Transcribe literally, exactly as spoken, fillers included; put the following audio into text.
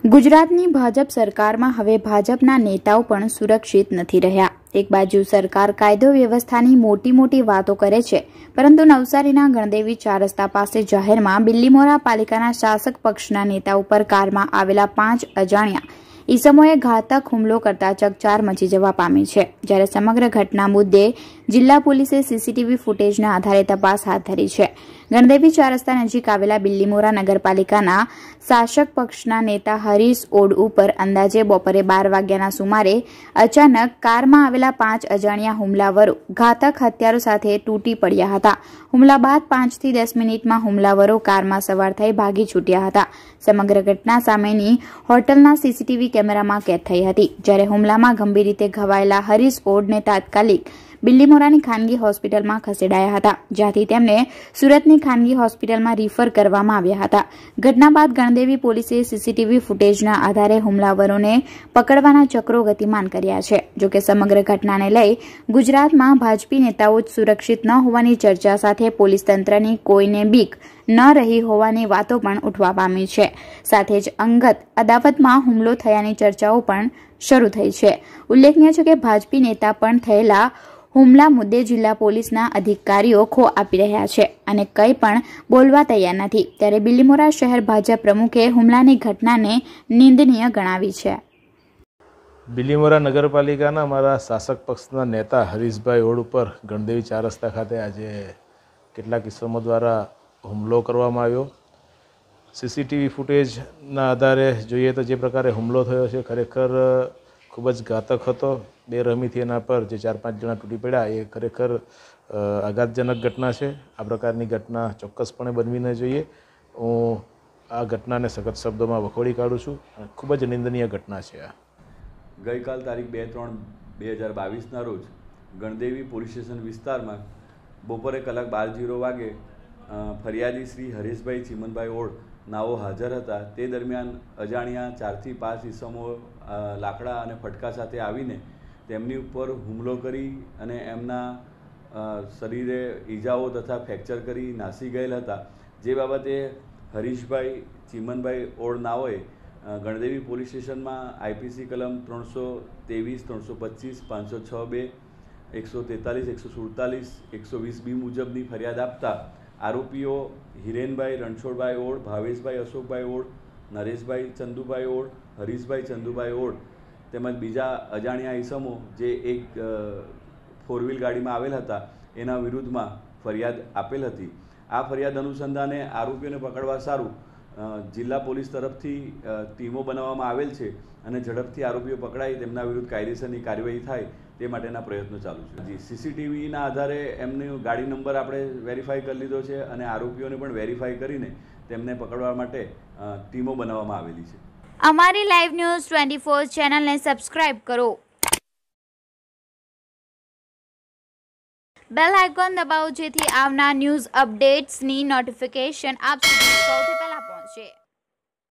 ગુજરાતની ભાજપ સરકારમાં હવે ભાજપના નેતાઓ પણ સુરક્ષિત નથી રહ્યા। એક બાજુ સરકાર કાયદો વ્યવસ્થાની મોટી મોટી વાતો કરે છે, પરંતુ નવસારીના ગણદેવી ચાર રસ્તા પાસે જાહેરમાં બિલ્લીમોરા પાલિકાના શાસક પક્ષના નેતા ઉપર કારમાં આવેલા પાંચ અજાણ્યા ઈસમોએ ઘાતક હુમલો કરતા ચકચાર મચી જવા પામી છે। જ્યારે સમગ્ર ઘટના મુદ્દે જિલ્લા પોલીસે સીસીટીવી ફૂટેજના આધારે તપાસ હાથ ધરી છે। ગણદેવી ચાર રસ્તા નજીક આવેલા બિલ્લીમોરા નગરપાલિકાના શાસક પક્ષના નેતા હરીશ ઓડ ઉપર અંદાજે બપોરે બાર વાગ્યાના સુમારે અચાનક કારમાં આવેલા પાંચ અજાણ્યા હુમલાવરો ઘાતક હથિયારો સાથે તૂટી પડ્યા હતા। હુમલા બાદ પાંચથી દસ મિનિટમાં હુમલાવરો કારમાં સવાર થઈ ભાગી છૂટ્યા હતા। સમગ્ર ઘટના સામેની હોટલના સીસીટીવી કેમેરામાં કેદ થઈ હતી। જ્યારે હુમલામાં ગંભીર રીતે ઘવાયેલા હરીશ ઓડને તાત્કાલિક બિલ્લીમોરાની ખાનગી હોસ્પિટલમાં ખસેડાયા હતા, જ્યાંથી તેમને સુરતની ખાનગી હોસ્પિટલમાં રિફર કરવામાં આવ્યા હતા। ઘટના બાદ ગણદેવી પોલીસે સીસીટીવી ફૂટેજના આધારે હુમલાવરોને પકડવાના ચક્રો ગતિમાન કર્યા છે। જોકે સમગ્ર ઘટનાને લઈ ગુજરાતમાં ભાજપી નેતાઓ જ સુરક્ષિત ન હોવાની ચર્ચા સાથે પોલીસ તંત્રની કોઈને બીક ન રહી હોવાની વાતો પણ ઉઠવા પામી છે। સાથે જ અંગત અદાવતમાં હુમલો થયાની ચર્ચાઓ પણ શરૂ થઈ છે। ઉલ્લેખનીય છે કે ભાજપી નેતા પણ થયેલા હુમલા મુદ્દે જિલ્લા પોલીસના અધિકારીઓ ખો આપી રહ્યા છે અને કંઈ પણ બોલવા તૈયાર નથી। ત્યારે બિલ્લીમોરા શહેર ભાજપ પ્રમુખે હુમલાની ઘટનાને નિંદનીય ગણાવી છે। બિલ્લીમોરા નગરપાલિકાના અમારા શાસક પક્ષના નેતા હરીશભાઈ ઓડ ઉપર ગણદેવી ચાર રસ્તા ખાતે આજે કેટલાક કિસ્સાઓ દ્વારા હુમલો કરવામાં આવ્યો। સીસીટીવી ફૂટેજના આધારે જોઈએ તો જે પ્રકારે હુમલો થયો છે ખરેખર ખૂબ જ ઘાતક હતો। બેરહમીથી એના પર જે ચાર પાંચ જણા તૂટી પડ્યા એ ખરેખર આઘાતજનક ઘટના છે। આ પ્રકારની ઘટના ચોક્કસપણે બનવી ન જોઈએ। હું આ ઘટનાને સખત શબ્દોમાં વખોડી કાઢું છું અને ખૂબ જ નિંદનીય ઘટના છે। આ ગઈકાલ તારીખ બે ત્રણ બે હજાર બાવીસના રોજ ગણદેવી પોલીસ સ્ટેશન વિસ્તારમાં બપોરે કલાક બાર જીરો વાગે ફરિયાદી શ્રી હરીશભાઈ ચીમનભાઈ ઓડ નાઓ હાજર હતા। તે દરમિયાન અજાણ્યા ચારથી પાંચ ઈસમો લાકડા અને ફટકા સાથે આવીને તેમની ઉપર હુમલો કરી અને એમના શરીરે ઈજાઓ તથા ફ્રેક્ચર કરી નાસી ગયેલ હતા। જે બાબતે હરીશભાઈ ચીમનભાઈ ઓડ નાઓએ ગણદેવી પોલીસ સ્ટેશનમાં આઈપીસી કલમ ત્રણસો ત્રેવીસ ત્રણસો પચીસ પાંચસો છ બે એકસો તેતાલીસ એકસો સુડતાલીસ એકસો વીસ બી મુજબની ફરિયાદ આપતા આરોપીઓ હિરેનભાઈ રણછોડભાઈ ઓડ, ભાવેશભાઈ અશોકભાઈ ઓડ, નરેશભાઈ ચંદુભાઈ ઓડ, હરીશભાઈ ચંદુભાઈ ઓડ તેમજ બીજા અજાણ્યા ઈસમો જે એક ફોર વ્હીલ ગાડીમાં આવેલ હતા એના વિરુદ્ધમાં ફરિયાદ આપેલ હતી। આ ફરિયાદ અનુસંધાને આરોપીઓને પકડવા સારું જિલ્લા પોલીસ તરફથી ટીમો બનાવવામાં આવેલ છે અને ઝડપથી આરોપીઓ પકડાઈ તેમના વિરુદ્ધ કાયદેસરની કાર્યવાહી થાય તે માટેના પ્રયત્નો ચાલુ છે। જી સીસીટીવીના આધારે એમની ગાડી નંબર આપણે વેરીફાઈ કરી લીધો છે અને આરોપીઓને પણ વેરીફાઈ કરીને તેમને પકડવા માટે ટીમો બનાવવામાં આવેલી છે। અમારી લાઈવ ન્યૂઝ ટ્વેન્ટી ફોર ચેનલને સબસ્ક્રાઇબ કરો, બેલ આઇકોન દબાવો જેથી આવનાર ન્યૂઝ અપડેટ્સની નોટિફિકેશન આપ સુધી સૌથી પહેલા પહોંચે।